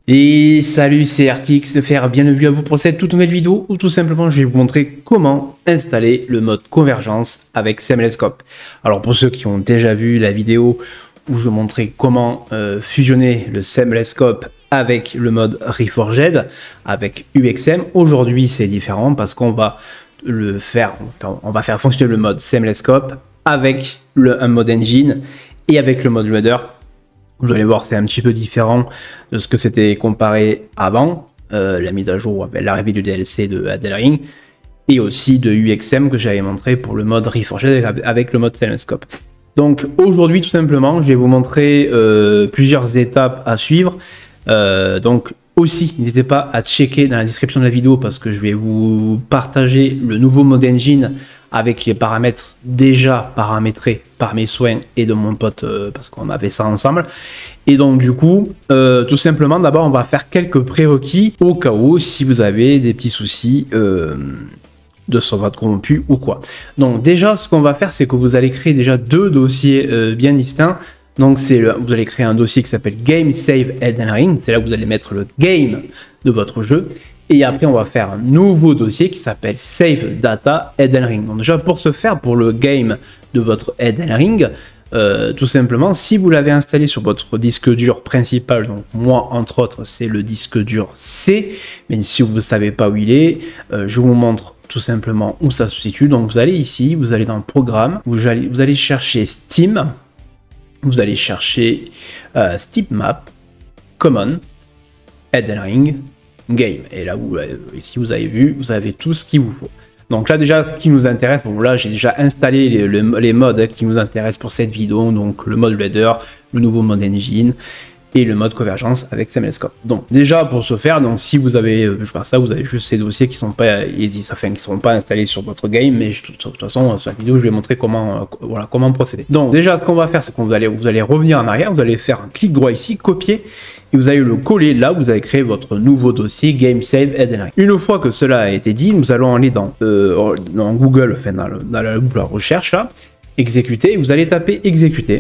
Et salut, c'est RTXFR, bienvenue à vous pour cette toute nouvelle vidéo où tout simplement je vais vous montrer comment installer le mode convergence avec Semlescope. Alors pour ceux qui ont déjà vu la vidéo où je montrais comment fusionner le Semlescope avec le mode Reforged avec UXM, aujourd'hui c'est différent parce qu'on va on va faire fonctionner le mode Semlescope avec un mode engine et avec le mode loader. Vous allez voir, c'est un petit peu différent de ce que c'était comparé avant, la mise à jour, l'arrivée du DLC de Elden Ring, et aussi de UXM que j'avais montré pour le mode Reforged avec le mode Telescope. Donc aujourd'hui, tout simplement, je vais vous montrer plusieurs étapes à suivre. Donc aussi, n'hésitez pas à checker dans la description de la vidéo parce que je vais vous partager le nouveau mode engine avec les paramètres déjà paramétrés par mes soins et de mon pote parce qu'on avait ça ensemble. Et donc du coup, tout simplement, d'abord on va faire quelques prérequis au cas où si vous avez des petits soucis de sauvegarde corrompue ou quoi. Donc déjà, ce qu'on va faire, c'est que vous allez créer déjà deux dossiers bien distincts. Donc vous allez créer un dossier qui s'appelle Game Save Elden Ring. C'est là que vous allez mettre le game de votre jeu. Et après, on va faire un nouveau dossier qui s'appelle Save Data Elden Ring. Donc déjà, pour ce faire, pour le game de votre Elden Ring, tout simplement, si vous l'avez installé sur votre disque dur principal, donc moi, entre autres, c'est le disque dur C, mais si vous ne savez pas où il est, je vous montre tout simplement où ça se situe. Donc vous allez ici, vous allez dans Programme, vous allez chercher Steam, vous allez chercher Steam Map, Common, Elden Ring, Game. Et là, ici, vous avez vu, vous avez tout ce qu'il vous faut. Donc là, déjà, ce qui nous intéresse, bon là, j'ai déjà installé les modes qui nous intéressent pour cette vidéo. Donc le mode Blader, le nouveau mode Engine et le mode Convergence avec Semlescope. Donc déjà, pour ce faire, donc si vous avez, je sais pas ça, vous avez juste ces dossiers qui sont pas, qui sont pas installés sur votre game, mais de toute façon, sur la vidéo, je vais montrer comment, voilà, comment procéder. Donc déjà, ce qu'on va faire, c'est que vous allez revenir en arrière, vous allez faire un clic droit ici, copier, et vous allez le coller là où vous avez créé votre nouveau dossier Game Save Elden Ring. Une fois que cela a été dit, nous allons aller dans Google, enfin dans la boucle à recherche là, exécuter, et vous allez taper exécuter.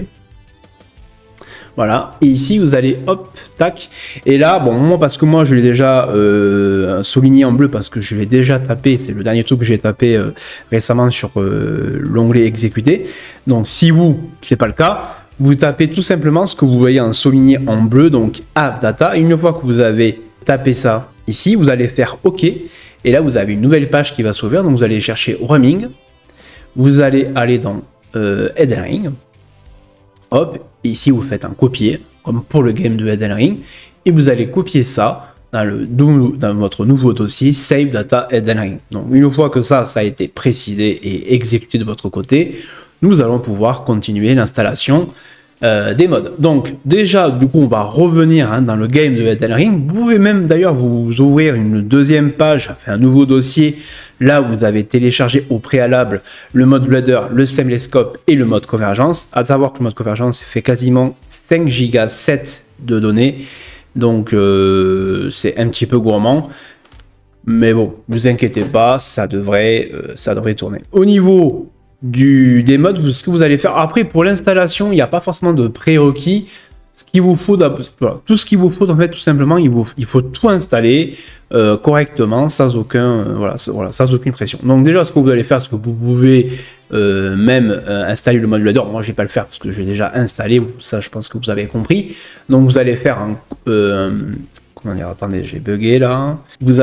Voilà, et ici vous allez hop, tac, et là, bon, moi parce que moi je l'ai déjà souligné en bleu parce que je l'ai déjà tapé, c'est le dernier truc que j'ai tapé récemment sur l'onglet exécuter. Donc si c'est pas le cas, vous tapez tout simplement ce que vous voyez en souligné en bleu, donc App Data. Et une fois que vous avez tapé ça ici, vous allez faire OK, et là vous avez une nouvelle page qui va s'ouvrir, donc vous allez chercher Roaming, vous allez aller dans Elden Ring. Hop, et ici vous faites un copier, comme pour le game de Elden Ring, et vous allez copier ça dans votre nouveau dossier Save Data Elden Ring. Donc une fois que ça a été précisé et exécuté de votre côté, nous allons pouvoir continuer l'installation des modes. Donc déjà, du coup, on va revenir dans le game de Elden Ring. Vous pouvez même d'ailleurs vous ouvrir une deuxième page, un nouveau dossier, là où vous avez téléchargé au préalable le mode Blader, le Semlescope et le mode Convergence. À savoir que le mode Convergence fait quasiment 5 Go 7 de données, donc c'est un petit peu gourmand. Mais bon, ne vous inquiétez pas, ça devrait tourner. Au niveau des modes, ce que vous allez faire après pour l'installation, il n'y a pas forcément de prérequis. Ce qu'il vous faut, tout ce qu'il vous faut en fait, tout simplement, il faut tout installer correctement, sans aucune pression. Donc déjà, ce que vous allez faire, c'est que vous pouvez même installer le mode Blader. Moi, je vais pas le faire parce que j'ai déjà installé. Ça, je pense que vous avez compris. Donc vous allez faire comment dire, attendez, j'ai bugué là. Vous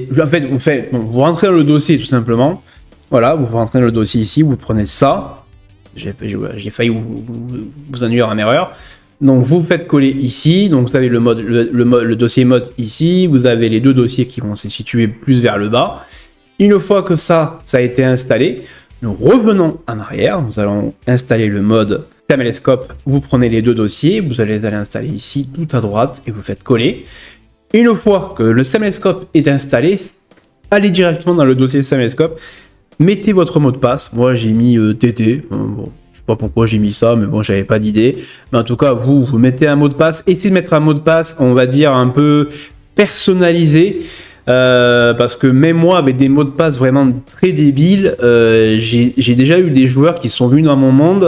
rentrez dans le dossier tout simplement. Voilà, vous rentrez dans le dossier ici, vous prenez ça. J'ai failli vous induire en erreur. Donc vous faites coller ici, donc vous avez le dossier mode ici, vous avez les deux dossiers qui vont se situer plus vers le bas. Une fois que ça a été installé, nous revenons en arrière, nous allons installer le mode Semlescope, vous prenez les deux dossiers, vous allez les installer ici tout à droite et vous faites coller. Une fois que le Semlescope est installé, allez directement dans le dossier Semlescope, mettez votre mot de passe. Moi j'ai mis TT, bon, je sais pas pourquoi j'ai mis ça, mais bon, j'avais pas d'idée. Mais en tout cas, vous mettez un mot de passe, essayez de mettre un mot de passe, on va dire un peu personnalisé, parce que même moi, avec des mots de passe vraiment très débiles, j'ai déjà eu des joueurs qui sont venus dans mon monde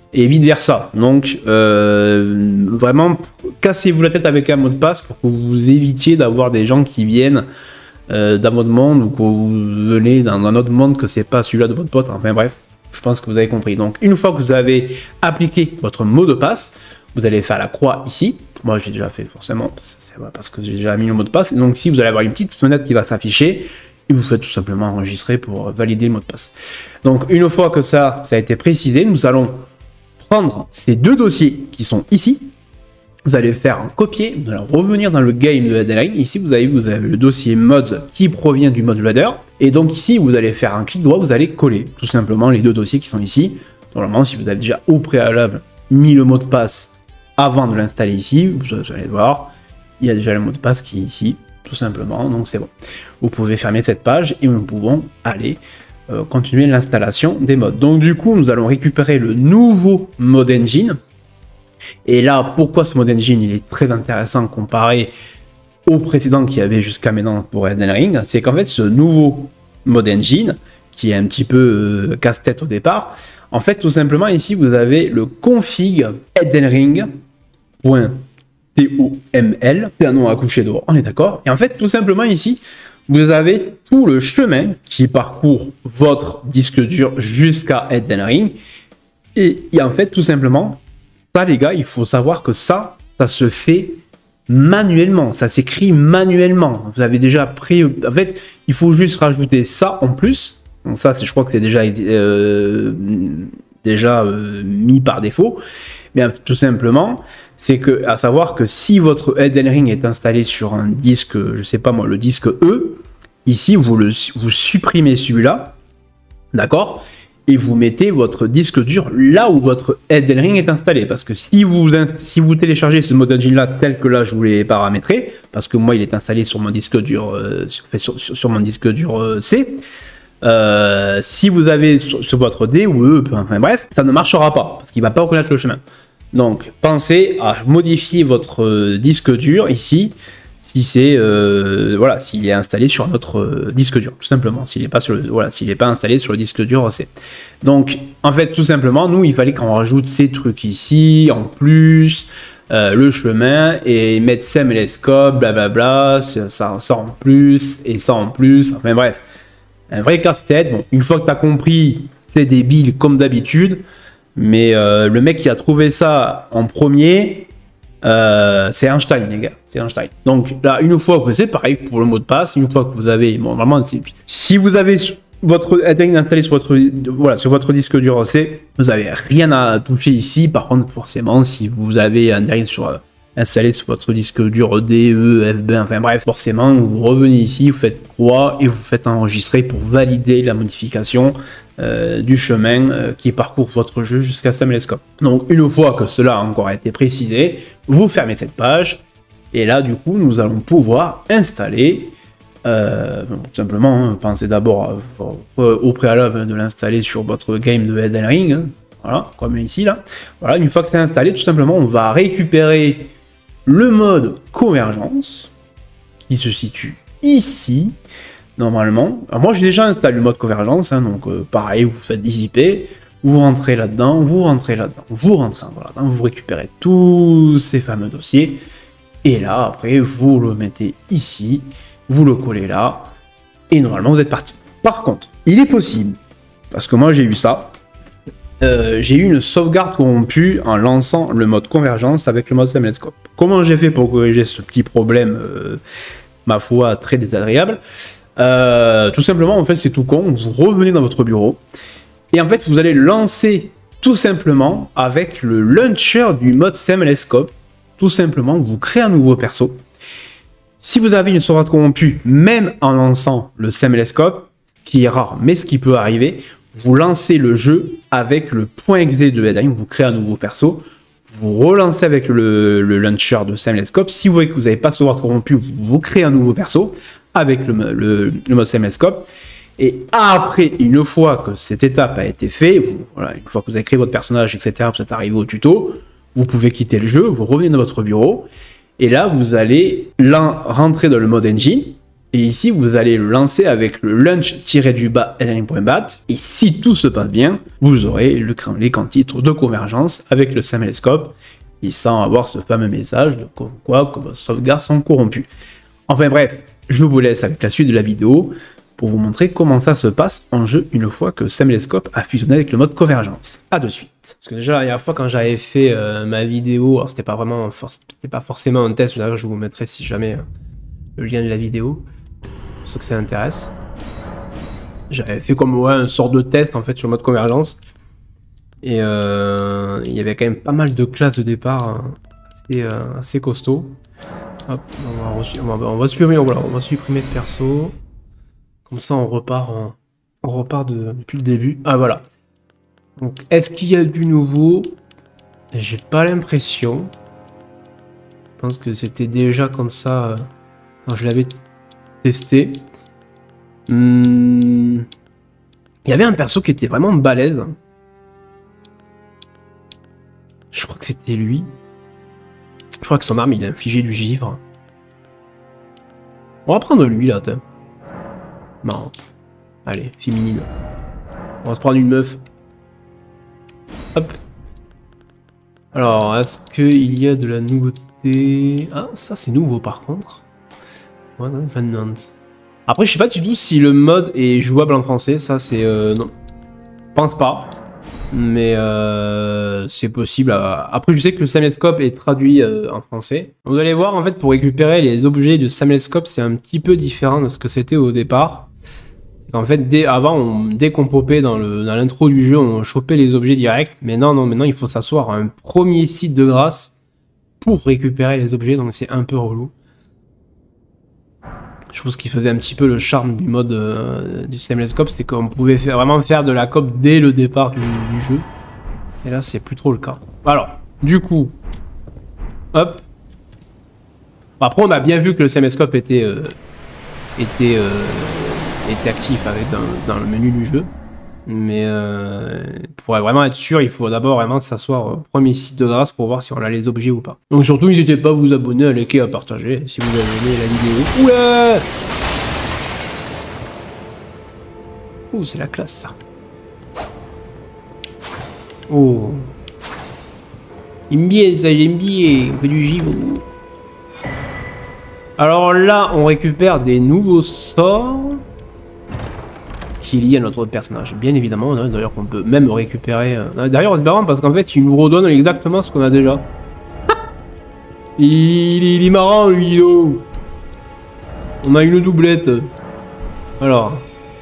et vice versa. Donc vraiment, cassez-vous la tête avec un mot de passe pour que vous évitiez d'avoir des gens qui viennent dans votre monde ou que vous venez dans un autre monde que c'est pas celui-là de votre pote. Enfin bref, je pense que vous avez compris. Donc une fois que vous avez appliqué votre mot de passe, vous allez faire la croix ici. Moi j'ai déjà fait forcément, parce que j'ai déjà mis le mot de passe. Donc ici vous allez avoir une petite fenêtre qui va s'afficher et vous faites tout simplement enregistrer pour valider le mot de passe. Donc une fois que ça a été précisé, nous allons prendre ces deux dossiers qui sont ici. Vous allez faire un copier, vous allez revenir dans le game de Elden Ring. Ici, vous avez le dossier mods qui provient du mod loader. Et donc ici, vous allez faire un clic droit, vous allez coller tout simplement les deux dossiers qui sont ici. Normalement, si vous avez déjà au préalable mis le mot de passe avant de l'installer ici, vous allez voir, il y a déjà le mot de passe qui est ici, tout simplement. Donc c'est bon. Vous pouvez fermer cette page et nous pouvons aller continuer l'installation des mods. Donc du coup, nous allons récupérer le nouveau mod engine. Et là, pourquoi ce mode engine il est très intéressant comparé au précédent qu'il y avait jusqu'à maintenant pour Elden Ring, c'est qu'en fait ce nouveau mode engine, qui est un petit peu casse-tête au départ, en fait tout simplement ici vous avez le config eldenring.toml, c'est un nom à coucher dehors, on est d'accord, et en fait tout simplement ici vous avez tout le chemin qui parcourt votre disque dur jusqu'à Elden Ring, et en fait tout simplement ça, les gars, il faut savoir que ça se fait manuellement. Ça s'écrit manuellement. Vous avez déjà pris... En fait, il faut juste rajouter ça en plus. Donc ça, je crois que c'est déjà, mis par défaut. Mais tout simplement, c'est que, à savoir que si votre Elden Ring est installé sur un disque, je sais pas moi, le disque E, ici, vous supprimez celui-là. D'accord ? Et vous mettez votre disque dur là où votre Elden Ring est installé. Parce que si vous téléchargez ce mode engine là tel que là je vous l'ai paramétré, parce que moi il est installé sur mon disque dur sur mon disque dur C, si vous avez sur votre D ou E, enfin bref, ça ne marchera pas parce qu'il ne va pas reconnaître le chemin. Donc pensez à modifier votre disque dur ici. Si c'est voilà, s'il est installé sur notre disque dur, tout simplement, s'il n'est pas pas installé sur le disque dur C. Donc en fait tout simplement nous il fallait qu'on rajoute ces trucs ici en plus, le chemin et mettre SemLScope, blablabla, ça en plus et ça en plus, enfin bref, un vrai casse-tête. Bon, une fois que tu as compris, c'est débile comme d'habitude, mais le mec qui a trouvé ça en premier, c'est Einstein, les gars, c'est Einstein. Donc là, une fois que c'est pareil pour le mot de passe, une fois que vous avez, bon, vraiment, si vous avez votre Elden installé sur votre disque dur C, vous n'avez rien à toucher ici. Par contre, forcément, si vous avez un Elden installé sur votre disque dur D, E, FB, enfin bref, forcément, vous revenez ici, vous faites croix et vous faites enregistrer pour valider la modification du chemin qui parcourt votre jeu jusqu'à SemLScope. Donc une fois que cela a encore été précisé, vous fermez cette page et là du coup nous allons pouvoir installer tout simplement, pensez d'abord au préalable de l'installer sur votre game de Elden Ring, hein, voilà, comme ici là. Voilà, une fois que c'est installé, tout simplement on va récupérer le mode convergence qui se situe ici. Normalement, alors moi j'ai déjà installé le mode convergence, hein, donc pareil, vous faites dissiper, vous rentrez là-dedans, vous rentrez là-dedans, vous rentrez là-dedans, vous récupérez tous ces fameux dossiers, et là après vous le mettez ici, vous le collez là, et normalement vous êtes parti. Par contre, il est possible, parce que moi j'ai eu ça, j'ai eu une sauvegarde corrompue en lançant le mode convergence avec le mode SemLScope. Comment j'ai fait pour corriger ce petit problème, ma foi, très désagréable? Tout simplement, en fait, c'est tout con. Vous revenez dans votre bureau et en fait, vous allez lancer tout simplement avec le launcher du mode SemLScope. Tout simplement, vous créez un nouveau perso. Si vous avez une sauvegarde corrompue, même en lançant le SemLScope, ce qui est rare, mais ce qui peut arriver, vous lancez le jeu avec le .exe de Elden Ring, vous créez un nouveau perso. Vous relancez avec le launcher de SemLScope. Si vous voyez que vous n'avez pas sauvegarde corrompue, vous créez un nouveau perso avec le mode SemLScope. Et après, une fois que cette étape a été faite, voilà, une fois que vous avez créé votre personnage, etc., vous êtes arrivé au tuto, vous pouvez quitter le jeu, vous revenez dans votre bureau, et là, vous allez rentrer dans le mode engine, Et ici, vous allez le lancer avec le launch-adrenaline.bat. Et si tout se passe bien, vous aurez l'écran titre de convergence avec le SAMLScope et sans avoir ce fameux message de quoi que vos sauvegardes sont corrompues. Enfin bref, je vous laisse avec la suite de la vidéo pour vous montrer comment ça se passe en jeu une fois que SAMLScope a fusionné avec le mode convergence. A de suite. Parce que déjà la dernière fois quand j'avais fait ma vidéo, c'était pas forcément un test, d'ailleurs je vous mettrai si jamais le lien de la vidéo. Pour ceux que ça intéresse. J'avais fait comme un sort de test en fait sur le mode convergence. Et il y avait quand même pas mal de classes de départ assez costauds. Hop, on va supprimer ce perso. Comme ça on repart depuis le début. Ah voilà. Donc est-ce qu'il y a du nouveau? J'ai pas l'impression. Je pense que c'était déjà comme ça quand je l'avais testé. Il y avait un perso qui était vraiment balèze. Je crois que c'était lui. Je crois que son arme il a infligé du givre. On va prendre lui là. Marrant. Allez, féminine. On va se prendre une meuf. Hop. Alors, est-ce qu'il y a de la nouveauté? Ah, ça c'est nouveau par contre. Après, je sais pas du tout si le mode est jouable en français. Ça, c'est non, je pense pas. Mais c'est possible. Après, je sais que le SAMLScope est traduit en français. Vous allez voir, en fait, pour récupérer les objets de SAMLScope, c'est un petit peu différent de ce que c'était au départ. En fait, dès qu'on popait dans l'intro du jeu, on chopait les objets directs. Mais non, maintenant, il faut s'asseoir à un premier site de grâce pour récupérer les objets. Donc, c'est un peu relou. Je pense qu'il faisait un petit peu le charme du mode du SAMLScope, c'est qu'on pouvait vraiment faire de la coop dès le départ du jeu. Et là, c'est plus trop le cas. Alors, du coup, hop. Après, on a bien vu que le SAMLScope était actif dans le menu du jeu. Mais pour vraiment être sûr, il faut d'abord vraiment s'asseoir au premier site de grâce pour voir si on a les objets ou pas. Donc surtout, n'hésitez pas à vous abonner, à liker, à partager si vous avez aimé la vidéo. Oula! Ouh, c'est la classe ça. Oh. J'aime bien ça, j'aime bien. On fait du givre. Alors là, on récupère des nouveaux sorts qui est lié à notre personnage, bien évidemment. D'ailleurs, on peut même récupérer. D'ailleurs, c'est marrant parce qu'en fait, il nous redonne exactement ce qu'on a déjà. il est marrant, lui. Oh. On a une doublette. Alors.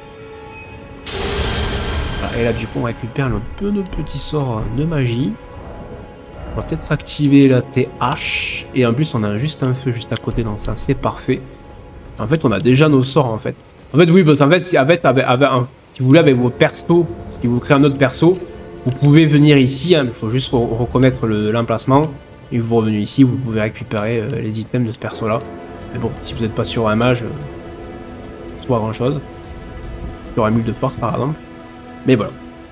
Et là, du coup, on récupère nos petits sorts de magie. On va peut-être activer la TH. Et en plus, on a juste un feu juste à côté, donc ça, c'est parfait. En fait, on a déjà nos sorts, en fait. En fait, oui, parce qu'en fait, si vous voulez, avec vos persos, si vous créez un autre perso, vous pouvez venir ici, hein, il faut juste reconnaître l'emplacement, et vous revenez ici, vous pouvez récupérer les items de ce perso-là. Mais bon, si vous n'êtes pas sur un mage, c'est pas grand-chose. Sur un mule de force, par exemple. Mais voilà.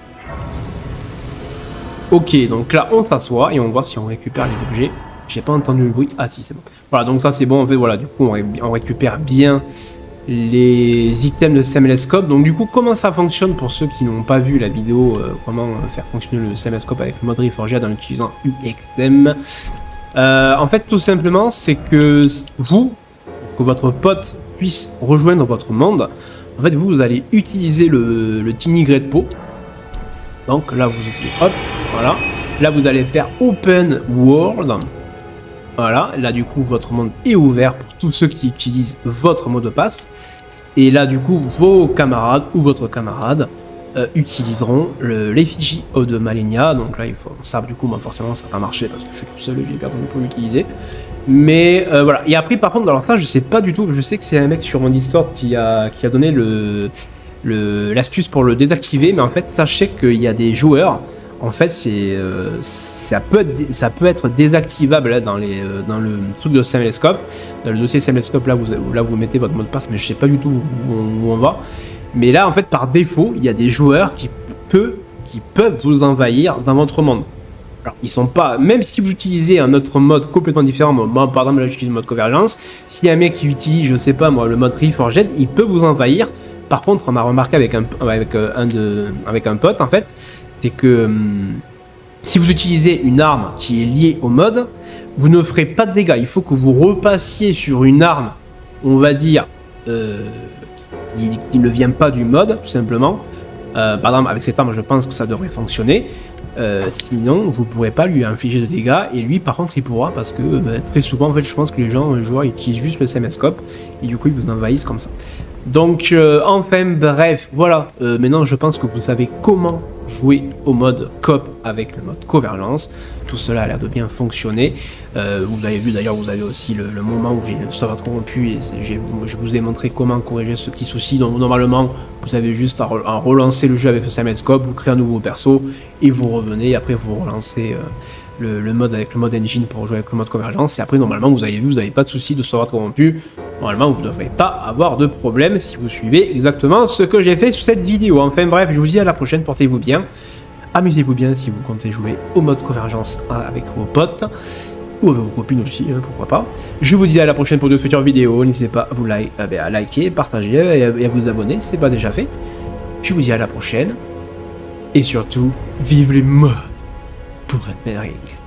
Ok, donc là, on s'assoit, et on voit si on récupère les objets. J'ai pas entendu le bruit. Ah si, c'est bon. Voilà, donc ça, c'est bon, en fait, voilà, du coup, on récupère bien les items de SAMLScope. Donc du coup, comment ça fonctionne pour ceux qui n'ont pas vu la vidéo, comment faire fonctionner le SAMLScope avec le mode Reforged en utilisant UXM. En fait, tout simplement, c'est que votre pote puisse rejoindre votre monde. En fait, vous allez utiliser le Tiny Great Pot. Donc là, vous utilisez, hop, voilà. Là, vous allez faire Open World. Voilà, là du coup votre monde est ouvert pour tous ceux qui utilisent votre mot de passe. Et là du coup vos camarades ou votre camarade utiliseront l'effigie de Malenia. Donc là il faut ça, du coup moi forcément ça va pas marcher parce que je suis tout seul et j'ai personne pour l'utiliser. Mais voilà, et après par contre, alors ça je sais pas du tout, je sais que c'est un mec sur mon Discord qui a donné l'astuce pour le désactiver. Mais en fait sachez qu'il y a des joueurs, en fait, ça peut être désactivable là, dans le truc de SAMLScope. Dans le dossier SAMLScope, là vous mettez votre mot de passe, mais je sais pas du tout où on va. Mais là, en fait, par défaut, il y a des joueurs qui peuvent vous envahir dans votre monde. Alors, ils sont pas, même si vous utilisez un autre mode complètement différent, moi par exemple là j'utilise le mode convergence, si un mec qui utilise, je sais pas moi, le mode Reforged, il peut vous envahir. Par contre, on a remarqué avec un pote en fait, c'est que si vous utilisez une arme qui est liée au mode, vous ne ferez pas de dégâts. Il faut que vous repassiez sur une arme, on va dire, qui ne vient pas du mode, tout simplement. Par exemple, avec cette arme, je pense que ça devrait fonctionner. Sinon, vous ne pourrez pas lui infliger de dégâts. Et lui, par contre, il pourra, parce que très souvent, en fait, je pense que les joueurs utilisent juste le sémescope. Et du coup, ils vous envahissent comme ça. Donc, enfin, bref, voilà. Maintenant, je pense que vous savez comment jouer au mode coop avec le mode convergence. Tout cela a l'air de bien fonctionner. Vous avez vu d'ailleurs, vous avez aussi le moment où j'ai le sauvegarde corrompu et je vous ai montré comment corriger ce petit souci. Donc normalement, vous avez juste à relancer le jeu avec le sémescope, vous créez un nouveau perso et vous revenez. Et après, vous relancez le mode avec le mode engine pour jouer avec le mode convergence. Et après, normalement, vous avez vu, vous n'avez pas de souci de sauvegarde corrompu. Normalement, vous ne devrez pas avoir de problème si vous suivez exactement ce que j'ai fait sur cette vidéo. Enfin bref, je vous dis à la prochaine, portez-vous bien. Amusez-vous bien si vous comptez jouer au mode convergence avec vos potes, ou avec vos copines aussi, hein, pourquoi pas. Je vous dis à la prochaine pour de futures vidéos. N'hésitez pas à liker, partager et à vous abonner si ce n'est pas déjà fait. Je vous dis à la prochaine. Et surtout, vive les modes pour Elden Ring.